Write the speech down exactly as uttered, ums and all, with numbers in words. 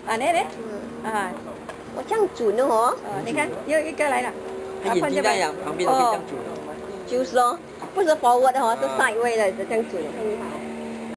啊，那那，啊， 我这样煮呢哦。 呃，你看又一个来了， 它眼睛那样，旁边都可以这样煮的。 就是咯，不是 forward 的哦，是 side way 的，这样煮的。